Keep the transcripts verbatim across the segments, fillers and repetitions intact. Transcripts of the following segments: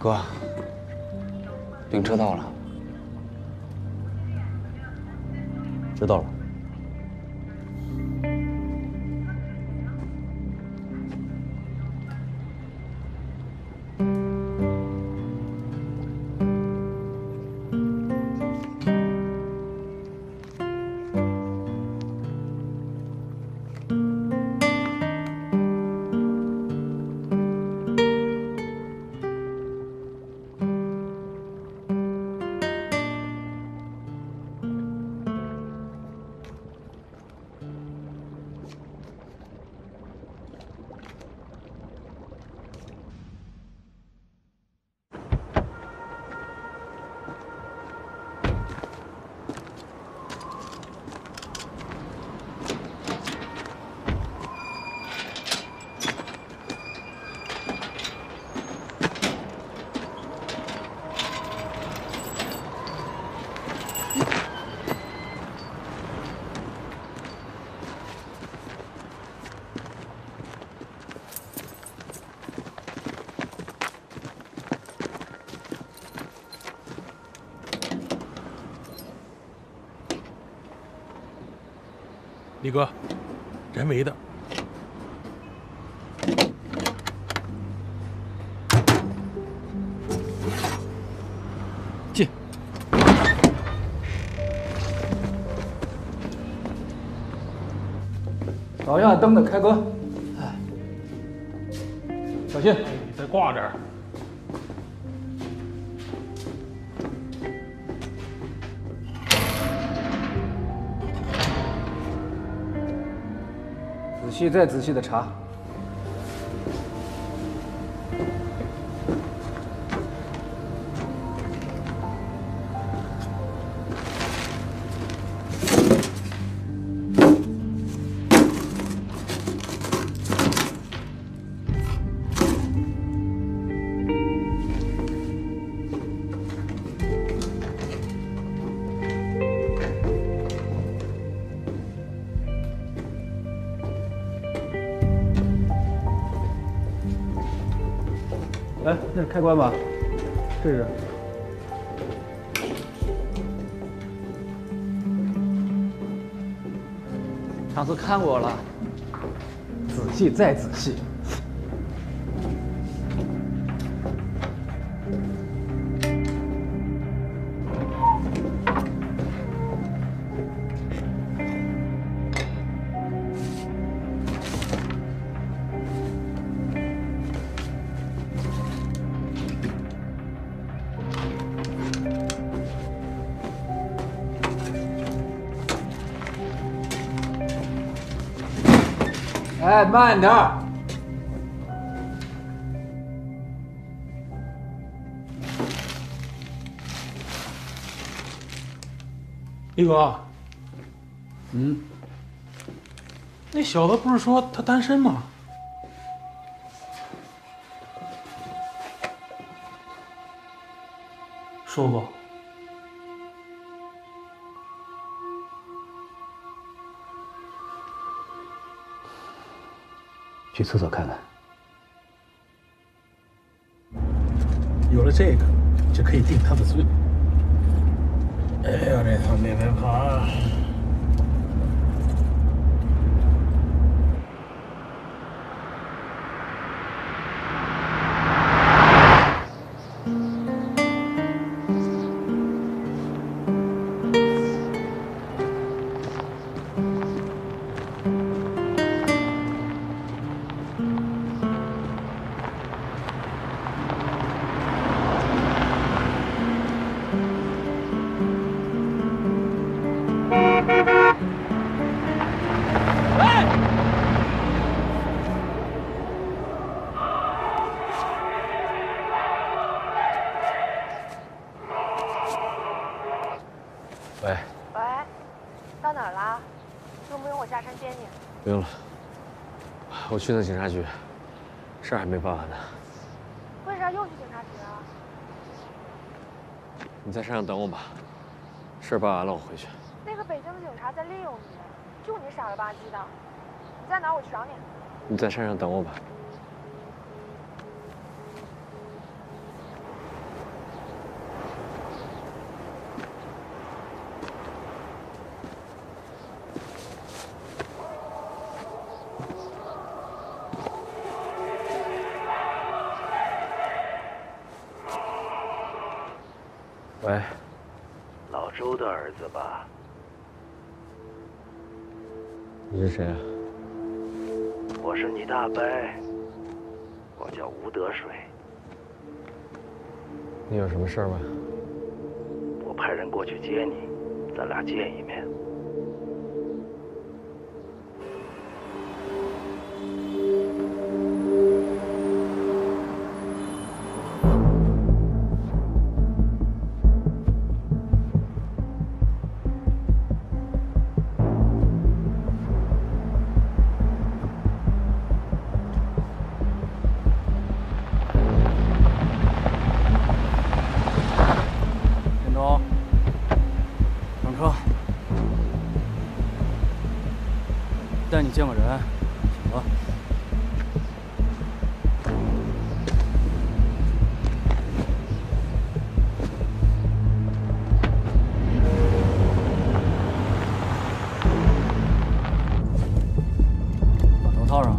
哥，兵车到了。 知道了。 李哥，人为的。进。 导向灯的开关。哎，小心！ 你再挂这儿。 仔细再仔细的查。哎，那是开关吧？试试。 上次看过了， 仔细再仔细。哎，慢点儿！ 李哥， 嗯， 那小子不是说他单身吗？说过。 去厕所看看。 有了这个，就可以定他的罪。哎呀，这趟面面爬。 喂。 喂，到哪儿了？用不用我下山接你？ 不用了，我去趟警察局，事儿还没办完呢。 为啥又去警察局啊？ 你在山上等我吧，事儿办完了我回去。 那个北京的警察在利用你，就你傻了吧唧的。你在哪儿？我去找你。 你在山上等我吧。 喂， 老周的儿子吧？ 你是谁啊？ 我是你大伯，我叫吴得水。 你有什么事儿吗？ 我派人过去接你，咱俩见一面。 带你见个人，请吧。把头套上。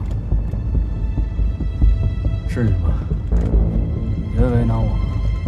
至于吗？别为难我。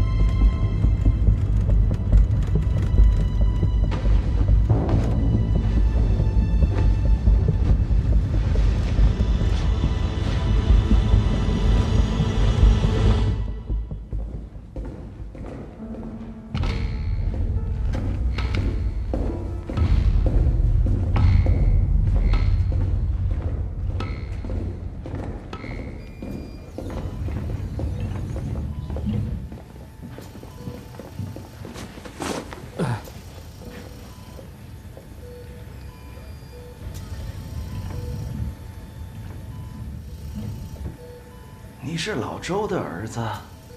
你是老周的儿子？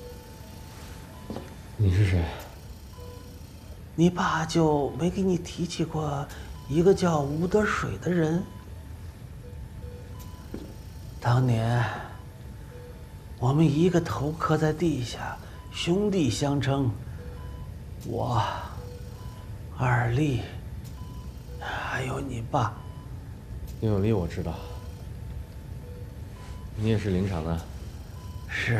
你是谁？ 你爸就没给你提起过一个叫吴得水的人？当年我们一个头磕在地下，兄弟相称。我、二力，还有你爸。 宁有利我知道，你也是林场的。 是，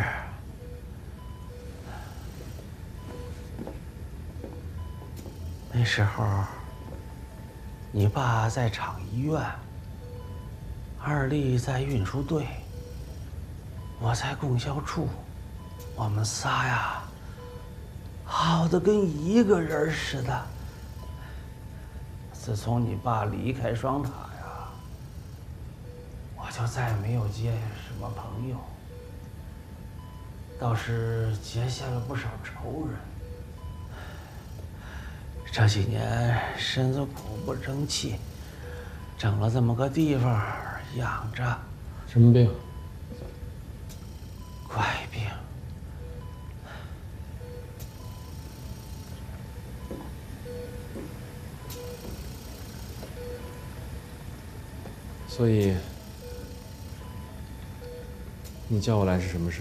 那时候你爸在厂医院，二力在运输队，我在供销处，我们仨呀，好的跟一个人似的。自从你爸离开双塔呀，我就再没有结什么朋友。 倒是结下了不少仇人。这几年身子苦不争气，整了这么个地方养着。 什么病？ 怪病。 所以，你叫我来是什么事？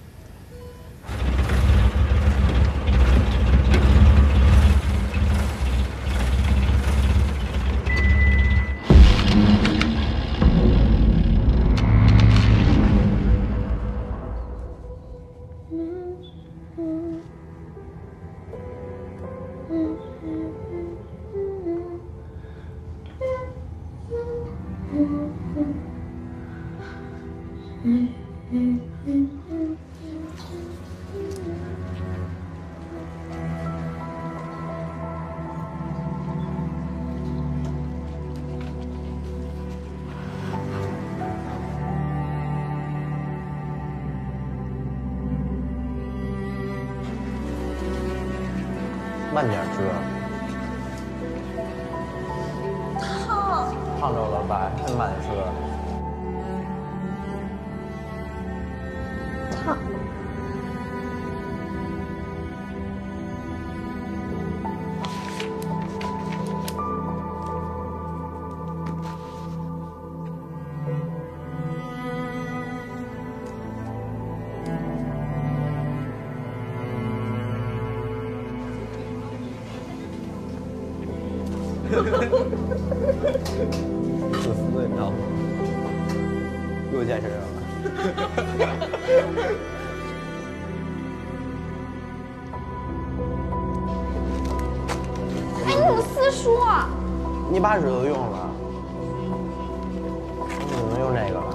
慢点吃。 烫， 烫着了，爸，还慢吃。 烫。 自私，你知道吗？又见识人了。 说。 你把纸都用了，你怎么能用这个了？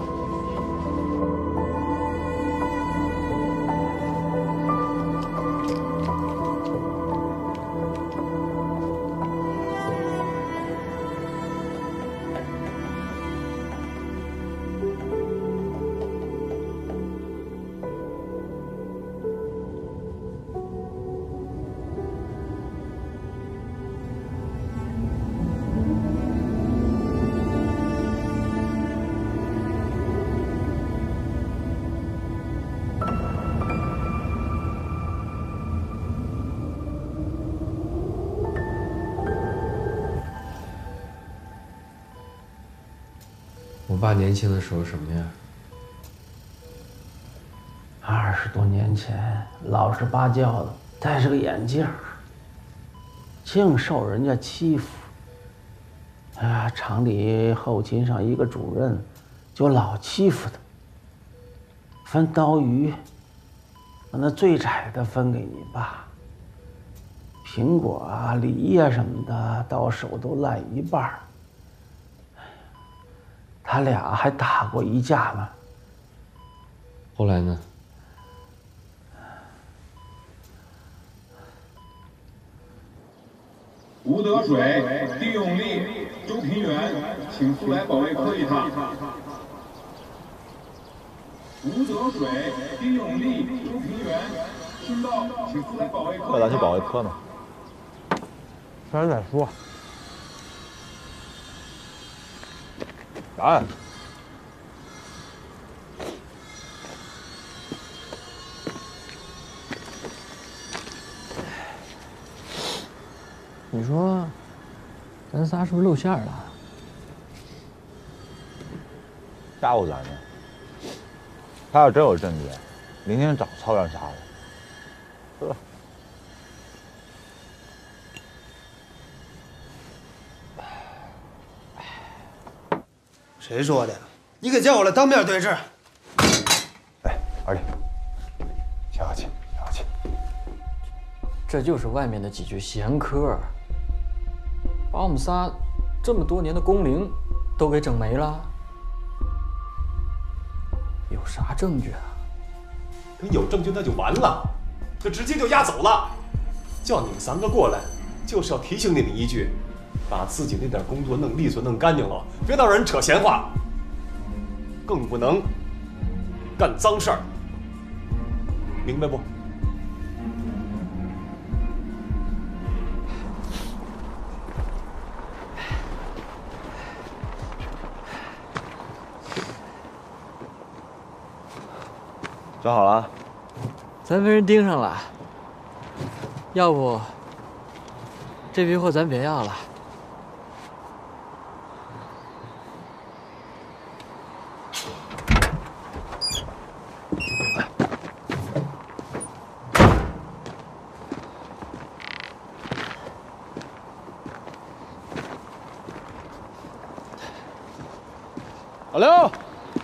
我爸年轻的时候什么样？ 二十多年前，老实巴交的，戴着个眼镜儿，净受人家欺负。哎呀，厂里后勤上一个主任，就老欺负他。分刀鱼，把那最窄的分给你爸。苹果啊、梨呀、什么的，到手都烂一半儿。他俩还打过一架呢。 后来呢？ 吴德水、丁永利、周平原，请速来保卫科一趟。吴德水、丁永利、周平原，听到，请速来保卫科。 快拿去保卫科呢。 回来再说。 答案。 你说，咱仨是不是露馅了？ 吓唬咱呢？他要真有证据，明天早操让杀了。呵。 谁说的？你可叫我来当面对质。 哎，二弟，消消气，消消气。 这就是外面的几句闲嗑，把我们仨这么多年的工龄都给整没了。有啥证据啊？ 他有证据那就完了，他直接就押走了。叫你们三个过来，就是要提醒你们一句。把自己那点工作弄利索、弄干净了，别让人扯闲话，更不能干脏事儿，明白不？ 整好了， 咱被人盯上了，要不这批货咱别要了。 老刘，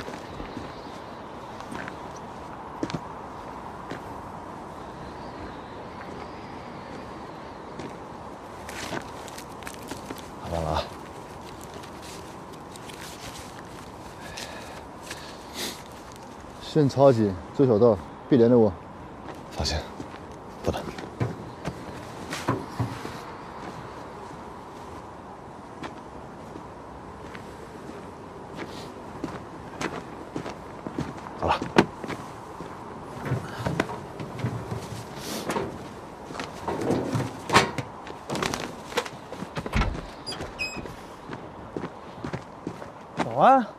完了啊！ 线超紧，周小道，别连着我。 放心，不能。好了。 走啊！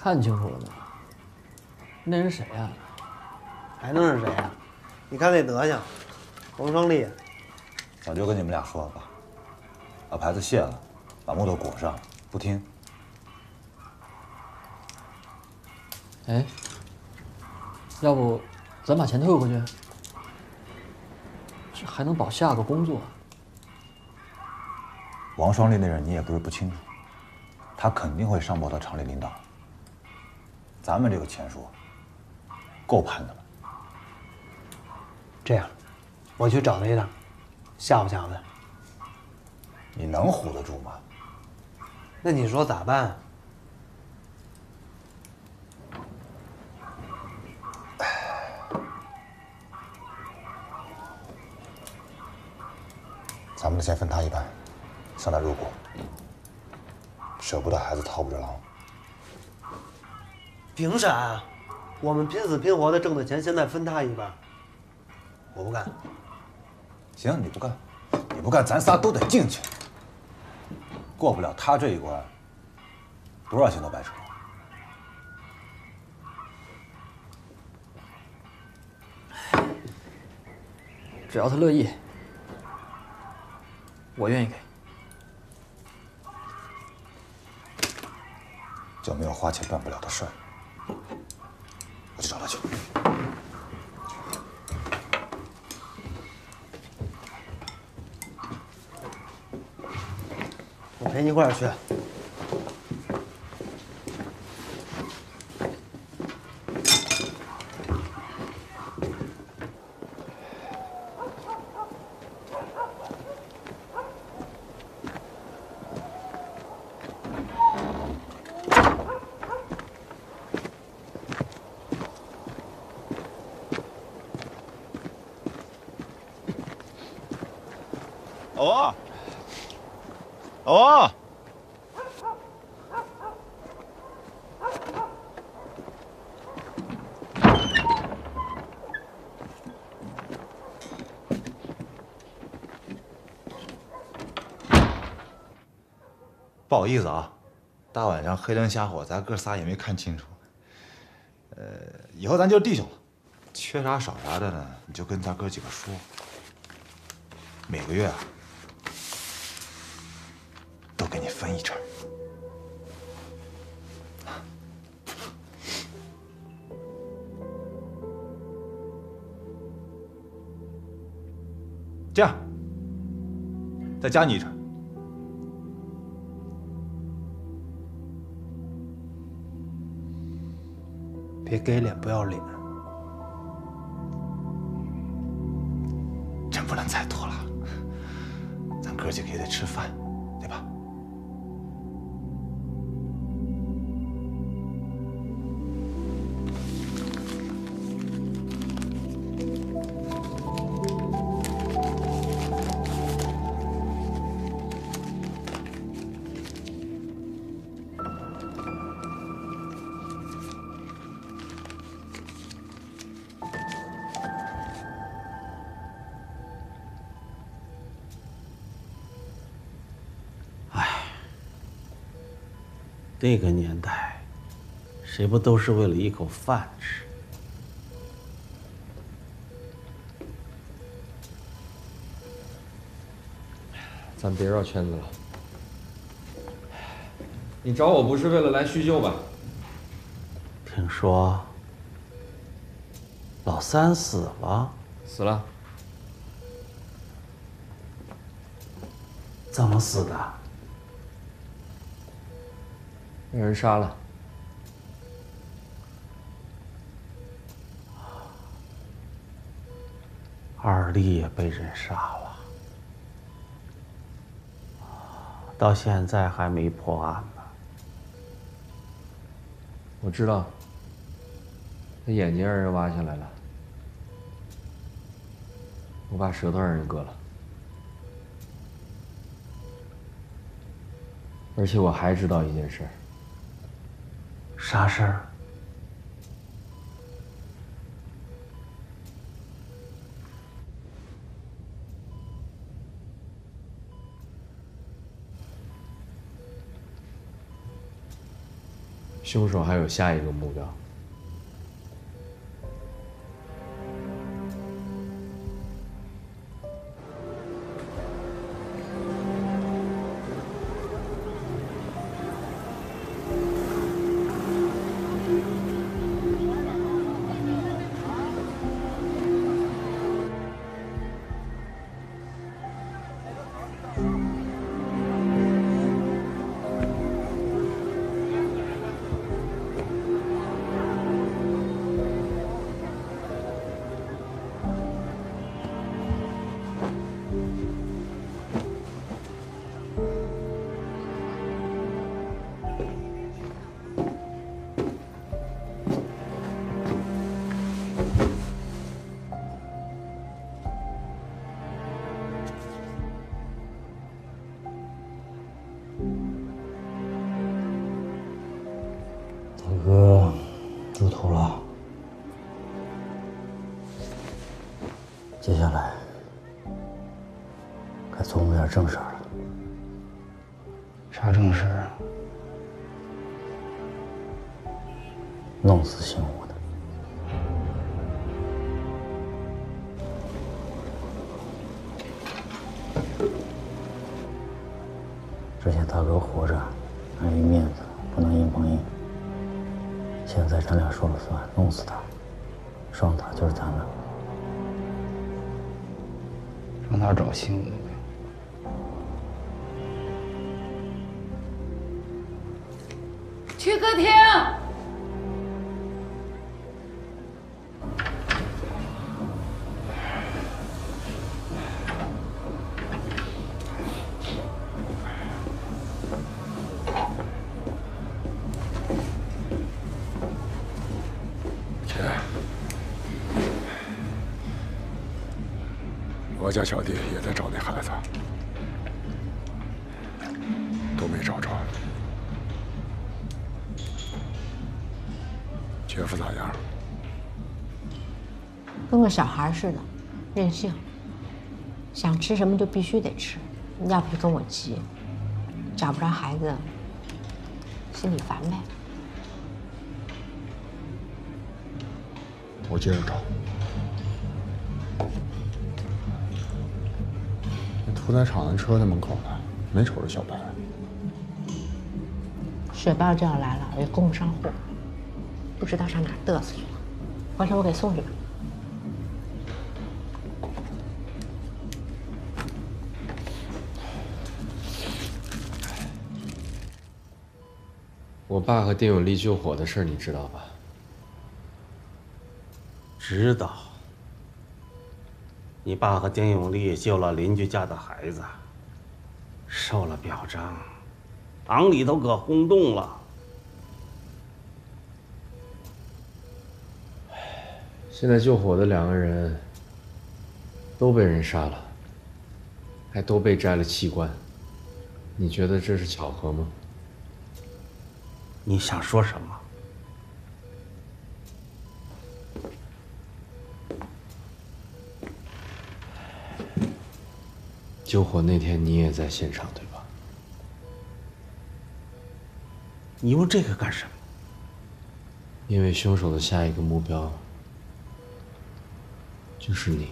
看清楚了没？那人谁呀？ 还能是谁呀？你看那德行，王双立。 早就跟你们俩说了吧，把牌子卸了，把木头裹上，不听。 哎，要不咱把钱退回去？这还能保下个工作。 王双立那人你也不是不清楚，他肯定会上报到厂里领导。咱们这个钱数够盘的了。 这样，我去找他一趟，吓唬吓唬他。 你能唬得住吗？ 那你说咋办？ 咱们的钱分他一半，向他入股。舍不得孩子套不着狼。 凭啥啊？我们拼死拼活的挣的钱，现在分他一半，我不干。 行，你不干，你不干，咱仨都得进去。过不了他这一关，多少钱都白扯。 只要他乐意，我愿意给。 就没有花钱办不了的事儿。我去找他去。 我陪你一块儿去。 哦，哦，不好意思啊，大晚上黑灯瞎火，咱哥仨也没看清楚。呃，以后咱就是弟兄了，缺啥少啥的呢，你就跟咱哥几个说。每个月啊，都给你分一成。这样，再加你一成。 别给脸不要脸。 真不能再拖了，咱哥几个也得吃饭，对吧？ 那个年代，谁不都是为了一口饭吃？ 咱别绕圈子了。你找我不是为了来叙旧吧？ 听说老三死了。 死了。 怎么死的？ 被人杀了。 二弟也被人杀了，到现在还没破案呢。 我知道，他眼睛让人挖下来了，我把舌头让人割了，而且我还知道一件事。 啥事儿？ 凶手还有下一个目标。 大哥入土了，接下来该琢磨点正事儿了。啥正事儿？弄死姓吴的。之前大哥活着，碍于面子不能硬碰硬。现在咱俩说了算，弄死他，双塔就是咱们。让他找姓吴呗。 去歌厅。 我家小弟也在找那孩子，都没找着。姐夫咋样？ 跟个小孩似的，任性，想吃什么就必须得吃，要不就跟我急，找不着孩子，心里烦呗。 我接着找。屠宰场的车在门口呢，没瞅着小白。 雪豹就要来了，也供不上货，不知道上哪儿嘚瑟去了。回头我给送去吧。 我爸和丁永利救火的事儿你知道吧？ 知道。你爸和丁永利救了邻居家的孩子，受了表彰，党里都可轰动了。 现在救火的两个人都被人杀了，还都被摘了器官，你觉得这是巧合吗？ 你想说什么？ 救火那天你也在现场，对吧？ 你问这个干什么？ 因为凶手的下一个目标就是你。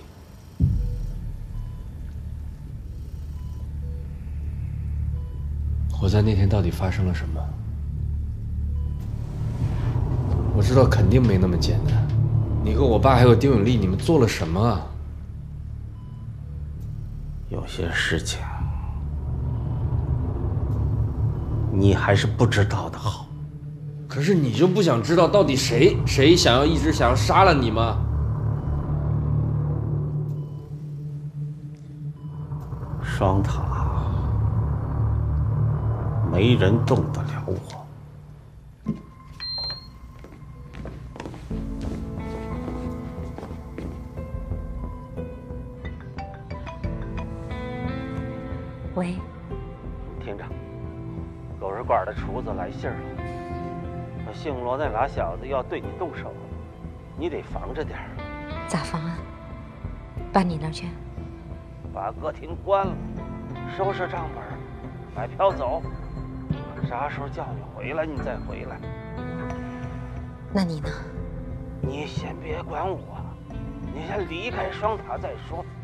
火灾那天到底发生了什么？我知道肯定没那么简单。你和我爸还有丁永利，你们做了什么啊？ 有些事情，你还是不知道的好。 可是你就不想知道到底谁谁想要一直想要杀了你吗？ 双塔，没人动得了我。 喂， 听着，狗肉馆的厨子来信了，说姓罗那俩小子要对你动手，你得防着点儿。 咋防啊？搬你那儿去？ 把歌厅关了，收拾账本，买票走。啥时候叫你回来，你再回来。 那你呢？ 你先别管我，你先离开双塔再说。